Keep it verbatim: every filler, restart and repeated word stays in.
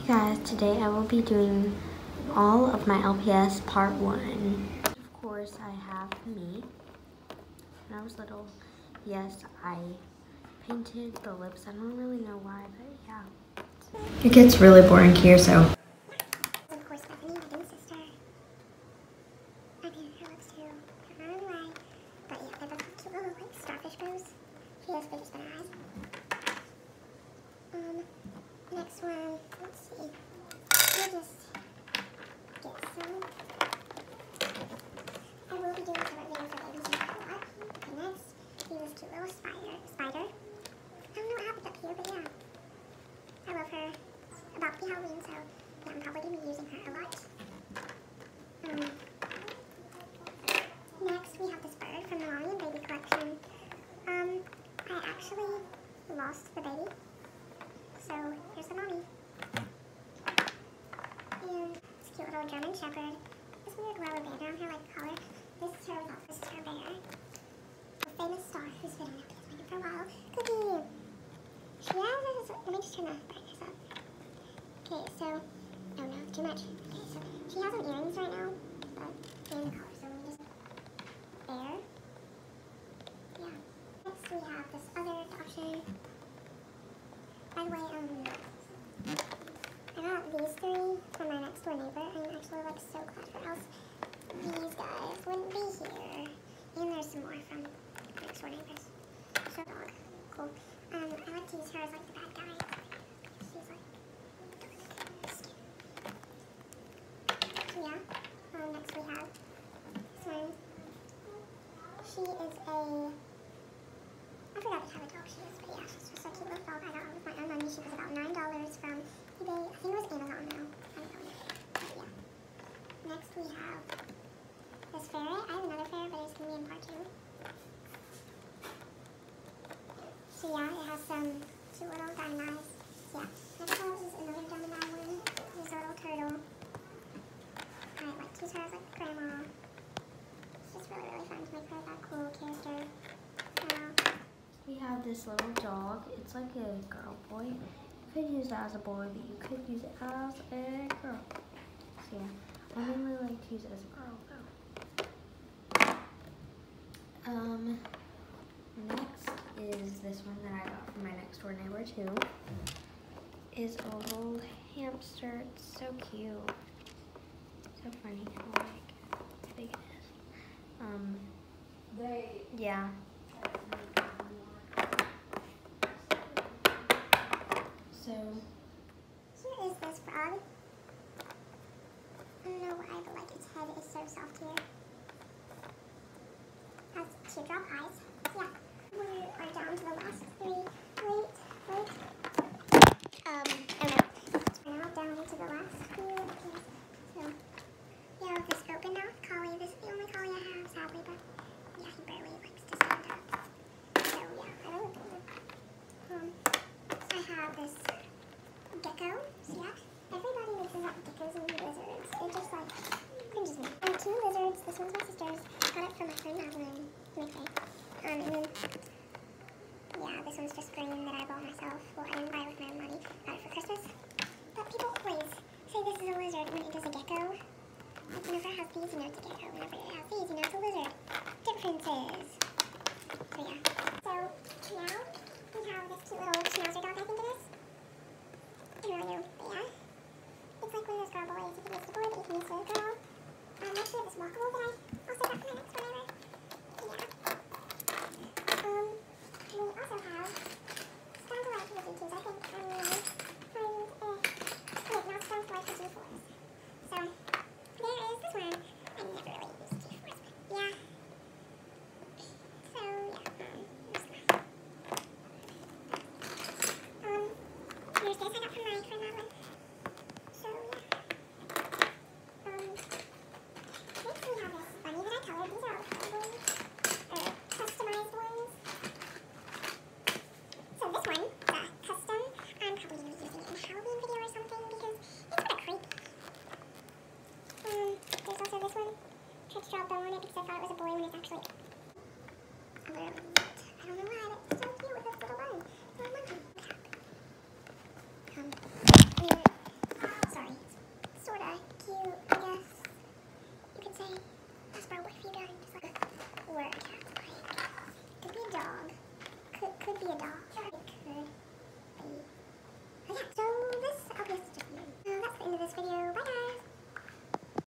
Guys, today I will be doing all of my L P S part one. Of course, I have me. When I was little, yes, I painted the lips. I don't really know why, but yeah. It gets really boring here, so. Of course, Bethany, my big sister. I painted her lips too. I don't know why, but yeah, they both have cute little like starfish bows. She has fidget spinner eyes. Um, next one, let's see. We'll just get some. I will be doing some videos for babies and a lot. Okay, next, see this cute little spider. Spider. I don't know what happened up here, but yeah. I love her. About to be Halloween, so yeah, I'm probably going to be using her a lot. Um, next, we have this bird from the Mommy and Baby collection. Um, I actually lost the baby. So, here's the mommy. And this cute little German Shepherd. This weird rubber band around her like collar. This is her, this is her bear. A famous star who's been in the for a while. Cookie! She has, let me just turn the brightness up. Okay, so, oh no, it's too much. Okay, so she has some earrings right now, but in the collar, so let me just, there. Yeah. Next we have this other adoption. By the way, um, I got these three from my next door neighbor. I'm actually like so glad or else these guys wouldn't be here. And there's some more from next door neighbors. So dog, cool. Um, I like to use her as like the bad guy. She's like dark skin. So yeah. Um, next we have this one. She is a. I forgot what type of dog she is, but yeah, she's just a cute little dog. I got her with my own money. She was about nine dollars from eBay. I think it was Amazon now. I don't know. But yeah. Next we have this ferret. I have another ferret, but it's going to be in part two. So yeah, it has some cute little diamond eyes. Yeah. Next one is another diamond eye one. This little turtle. I like to use her as like grandma. It's just really, really fun to make her that cool character. We have this little dog. It's like a girl boy. You could use it as a boy, but you could use it as a girl. So yeah, I mainly like to use it as a girl though. Um, next is this one that I got from my next door neighbor too. Is a little hamster. It's so cute. So funny how like big it is. Um, they yeah. So, here is this frog. I don't know why, but like its head is so soft here. Has teardrop eyes. Yeah. We are down to the last three. Wait, wait. Um, oh no. We're now down to the last few. Okay. So, we have this open mouth collie. This is the only collie I have, sadly, but yeah, he barely likes to stand up. So yeah, I really like him. Um, I have this gecko. So yeah, everybody mixes up geckos and lizards. It just like cringes me. I have two lizards. This one's my sister's. Got it from my friend Madeline. Okay. Um, and then yeah, this one's just green that I bought myself. Well, I didn't buy it with my own money. Got it for Christmas. But people always say this is a lizard when it is a gecko. Like whenever it has these, you know it's a gecko. Whenever it has these, you know it's a lizard. Differences. So yeah. So now we have this cute little schnauzer dog, I think it is. I don't really know, but yeah. It's like one of those girl boys. You can use the boy, but you can use the girl. Um, next we have this walkable that I also got from my next door neighbor. Yeah. Um, and we also have Skylar P G twos, I think. Um, and could be a doll.